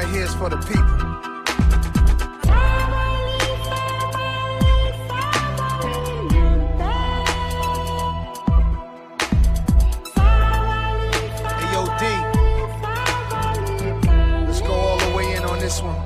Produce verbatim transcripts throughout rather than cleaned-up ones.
right here is for the people. Hey, yo, D. Let's go all the way in on this one.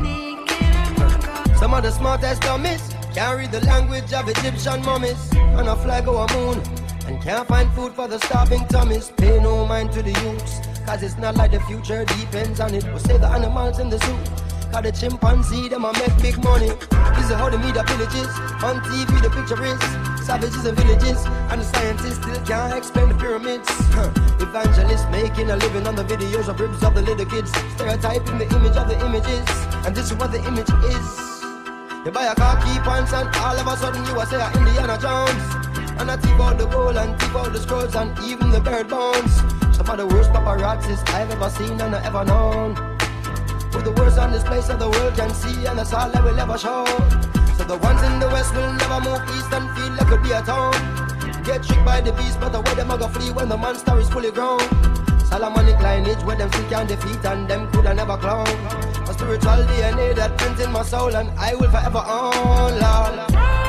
Some of the smartest dummies can't read the language of Egyptian mummies on a flag or a moon, and can't find food for the starving tummies. Pay no mind to the youths, cause it's not like the future depends on it. We'll save the animals in the zoo, cause the chimpanzee, them a make big money. This is how the media villages, on T V the picture is savages and villages, and the scientists still can't explain the pyramids. Huh. Evangelists making a living on the videos of ribs of the little kids, stereotyping the image of the images, and this is what the image is. You buy a car, key pants, and all of a sudden you are say Indiana Jones. And I tip out the gold and tip out the scrolls and even the bird bones. Some of the worst paparazzis I've ever seen and I ever known. With the worst on this place that the world can see, and that's all that will ever show. So the ones in the west will never move east and feel like it'll be a town. Get tricked by the beast, but the way them a go flee when the monster is fully grown. Solomonic lineage where them still can't defeat and them coulda never clown. A spiritual D N A that prints in my soul and I will forever own, Lord.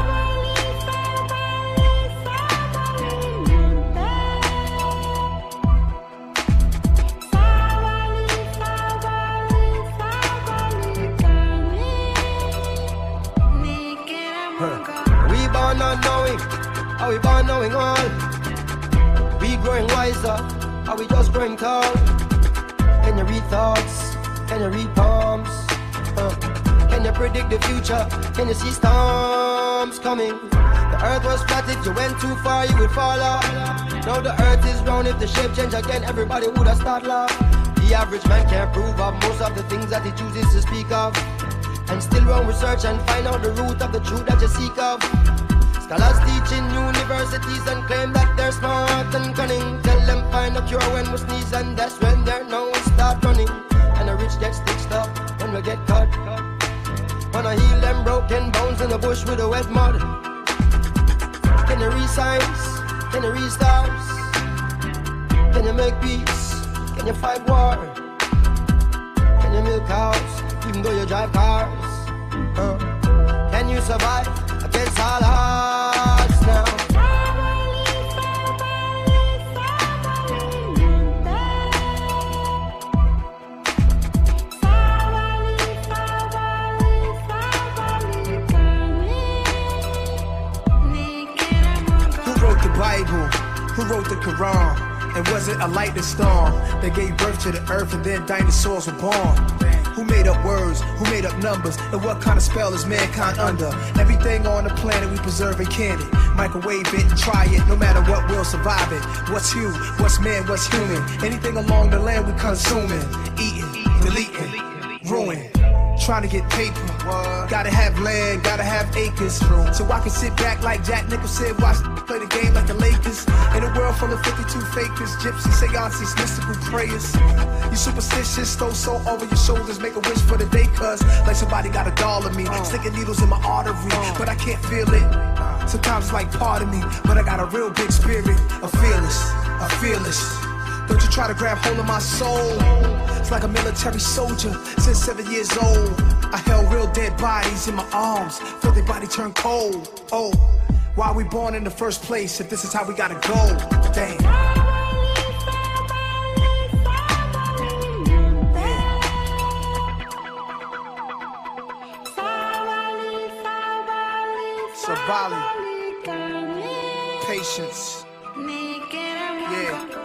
We born not knowing, are we born knowing all? We growing wiser, are we just growing tall? Can you read thoughts? Can you read palms? Uh, can you predict the future? Can you see storms coming? The earth was flat, if you went too far you would fall off. Now the earth is round, if the shape change again everybody would have start laugh. The average man can't prove of most of the things that he chooses to speak of, and still run research and find out the root of the truth that you seek of. Scholars teach in universities and claim that they're smart and cunning. Tell them find a cure when we sneeze, and that's when their nose start running. And the rich get stitched up when we get cut. Wanna heal them broken bones in the bush with a wet mud. Can you read signs? Can you read stars? Can you make peace? Can you fight war? Can you milk cows even though you drive cars? Uh, can you survive against all odds now? Who wrote the Bible? Who wrote the Quran? And was it a lightning storm that gave birth to the earth and then dinosaurs were born? Who made up words? Who made up numbers? And what kind of spell is mankind under? Everything on the planet we preserve and can it. Microwave it, try it, no matter what, we'll survive it. What's you? What's man? What's human? Anything along the land we consuming, eating, deleting, ruin. Trying to get paper, gotta have land, gotta have acres. So I can sit back like Jack Nicholson, watch play the game like the Lakers. In a world full of fifty-two fakers, gypsies, seances, mystical prayers. You superstitious, throw salt over your shoulders, make a wish for the day, cuz like somebody got a doll of me, sticking needles in my artery, but I can't feel it. Sometimes it's like part of me, but I got a real big spirit, a fearless, a fearless. Don't you try to grab hold of my soul. It's like a military soldier since seven years old. I held real dead bodies in my arms, felt their body turn cold. Oh, why are we born in the first place if this is how we gotta go? Damn. Sabali. Patience. Yeah.